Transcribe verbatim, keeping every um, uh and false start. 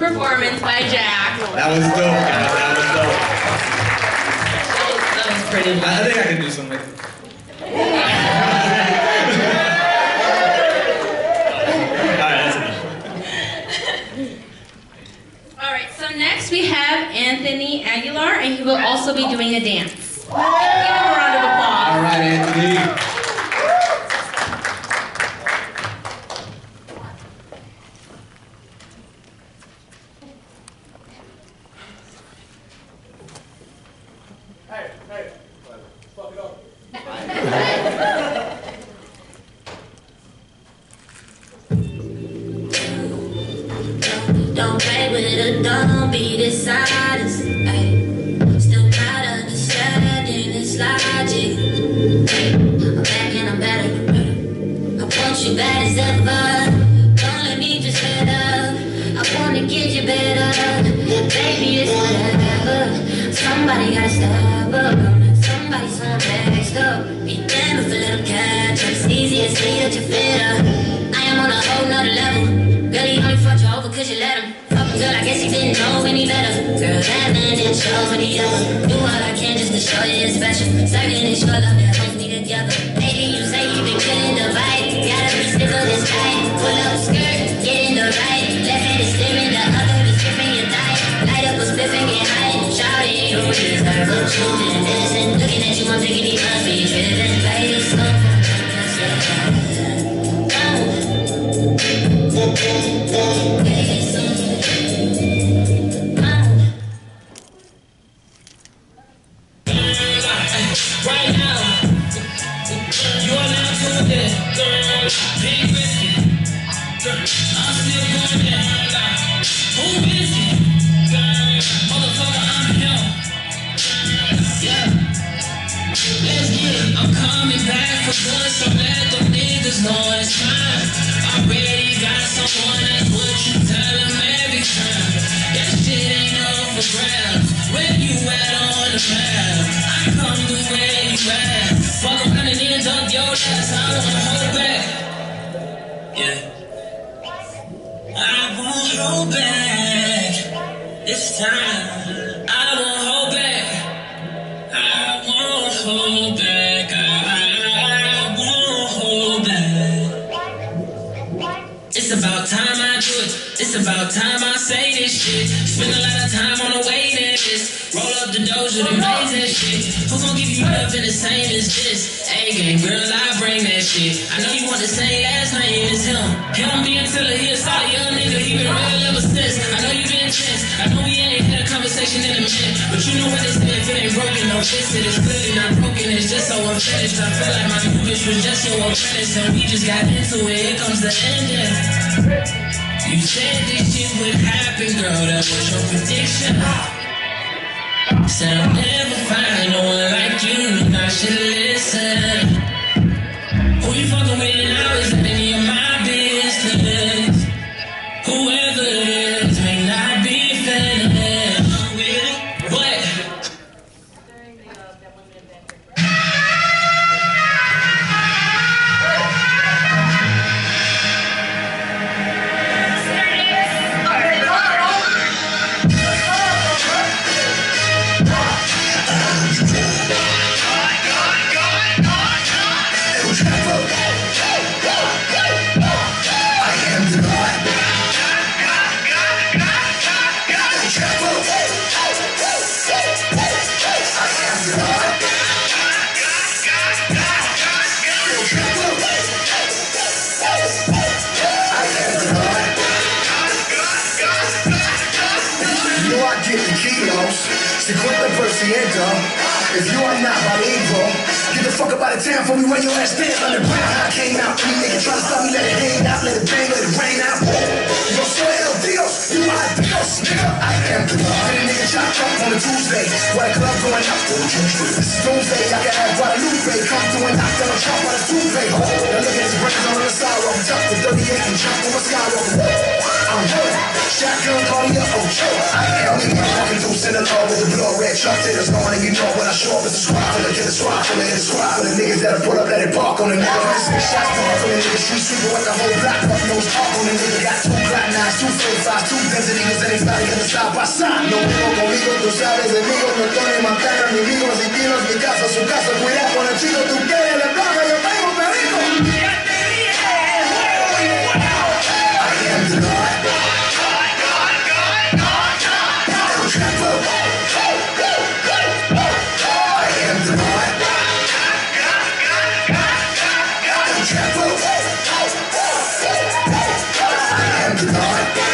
performance by Jack. That was dope, guys. That was dope. That was pretty much. I think I can do something. Alright, so next we have Anthony Aguilar, and he will also be doing a dance. Give him a round of applause. Alright, Anthony. Hey, hey, fuck it up. Don't play with it, don't be dishonest. Ay. Still not understanding this logic. Ay. I'm back and I'm better. I want you bad as ever. Don't let me just let up. I wanna get you better. Baby, it's whatever. Somebody gotta step up. Somebody's on next up. Be damned if a little catch. It's easy to see that you're fitter. I am on a whole nother level. Really only fucked you over cause you let him. Fuck him good, I guess he didn't know any better. Girl, that man didn't show any other. Do what I can just to show you it's special. Certain it's your love that holds me together. Baby, you say you've been killing the vibe. Gotta be stiff on this tight. Pull up skirt, get in the right. Left hand is steering, the other is gripping your thigh. Light up a spliff and get high. Shout it, you deserve what you did. Listen, looking at you, I'm thinking he must be driven. Baby, so right now, you are not doing that, girl. Big risky, I'm still going there. Who is it? Motherfucker, I'm him. Yeah, let's get it. I'm coming back for good, so let them niggas know it's mine. Already got someone, that's what you tell them every time. That shit ain't up for grabs. Where you at on the map? I come to where you at. Fuck around and end up your ass. I wanna hold back. Yeah. I won't hold back. This time, I won't hold back. I won't hold back. I won't hold back. It's about time I do it. It's about time I say this shit. Spend a lot of time on the waiting list. Roll up the doors with amazing shit. Who gon' give you nothing the same as this? A-game, girl, I bring that shit. I know you want the same last name as him. Him being Tiller, he a solid young nigga. He been real ever since. I know you been tense. I know we ain't had a conversation in a minute. But you know what they say, if it ain't broken, don't fix it. It's clearly not broken, it's just so unfinished. I feel like my new bitch was just your apprentice. And we just got into it, here comes the ending. You said this shit would happen, girl, that was your prediction. Said I'll never find no one like you, and I should listen. Who you fucking with now is none of my business. Whoever it is may not be finished with it, but if you are not by the evil, get the fuck up out of town for me when your ass stand on the ground. I came out, you niggas try to stop me, let it hang out, let it bang, let it rain out. You gon' swear El Dios, you my Dios, nigga. I am the law. Hit a nigga chop up on a Tuesday, while the club going up to the Tuesday. This is Doomsday, I can have Guadalupe, come through and knock down a chop on a toupee. Now look at his brains on the sidewalk, drop the thirty-eight and chop on a skywalk. I'm rolling, shotgun, Cartier, Ocho. I am the fucking in the law with the blood red truck tailors on, and you know when I show up, it's a squad full of killers, squad full of hitters, squad full of niggas that'll pull up, let it park on the nigga. Six shots coming from the nigga, street sweeper with the whole block, fuck nose park on the nigga. Got two Glock nines, two forty-fives, two Desert Eagles, and anybody got the side by side. No vengo conmigo, tú sabes de mí, no Tony Montana, ni vivos, ni tiros, mi casa, su casa, cuidado con el chico, tú quieres la placa, yo tengo perico. I am the Lord. I am the Lord.